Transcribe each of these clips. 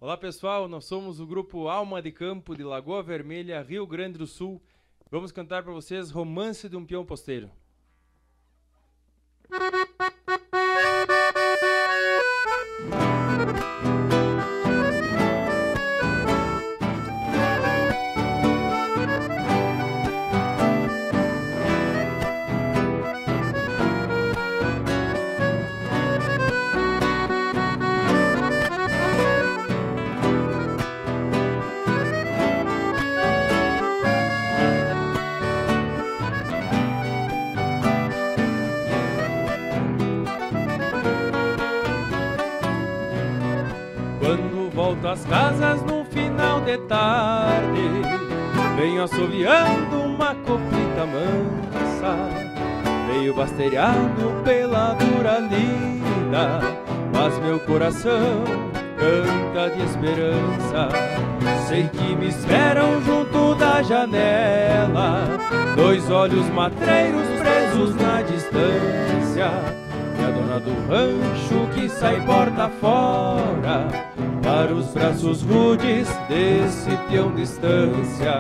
Olá pessoal, nós somos o grupo Alma de Campo de Lagoa Vermelha, Rio Grande do Sul. Vamos cantar para vocês Romance de um Peão Posteiro. Quando volto às casas no final de tarde, venho assoviando uma coplita mansa, meio basteriado pela dura lida, mas meu coração canta de esperança. Sei que me esperam junto da janela, dois olhos matreiros presos na distância, e a dona do rancho que sai porta fora para os braços rudes desse peão distância.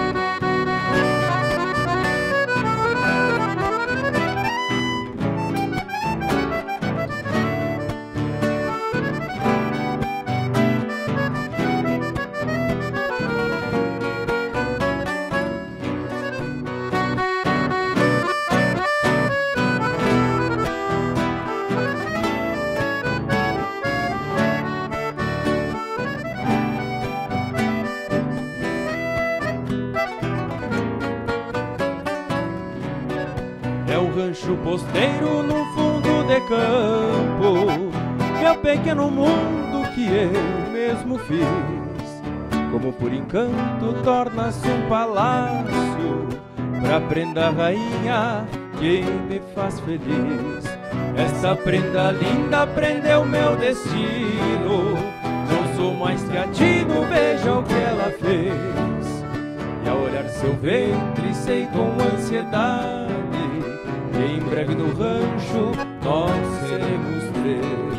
É um rancho posteiro no fundo de campo, meu pequeno mundo que eu mesmo fiz. Como por encanto torna-se um palácio pra prenda rainha que me faz feliz. Essa prenda linda prendeu meu destino, não sou mais teatino, veja o que ela fez. E ao olhar seu ventre sei com ansiedade que em breve no rancho nós seremos três.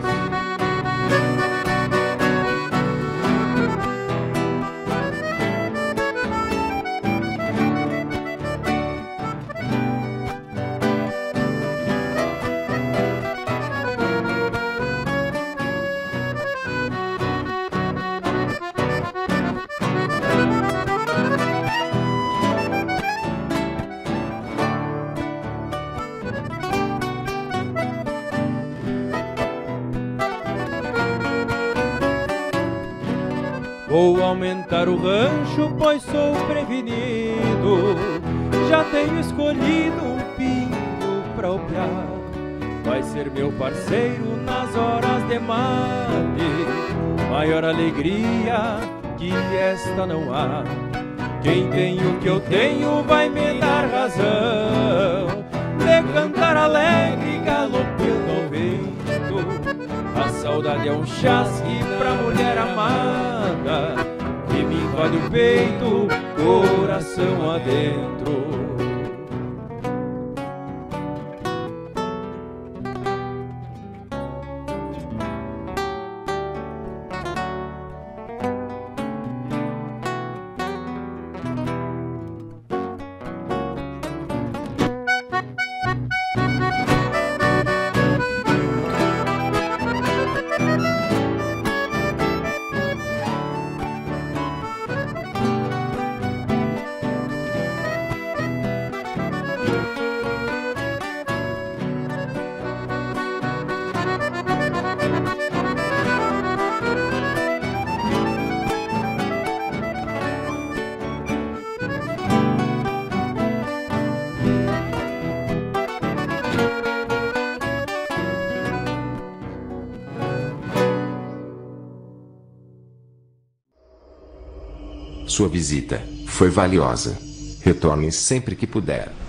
Vou aumentar o rancho, pois sou prevenido. Já tenho escolhido um pinho pra opiar. Vai ser meu parceiro nas horas de mate. Maior alegria que esta não há. Quem tem o que eu tenho vai me dar razão de cantar alegre galopando ao vento. A saudade é um chasque pra mulher amada que me invade o peito, coração adentro. Sua visita foi valiosa. Retorne sempre que puder.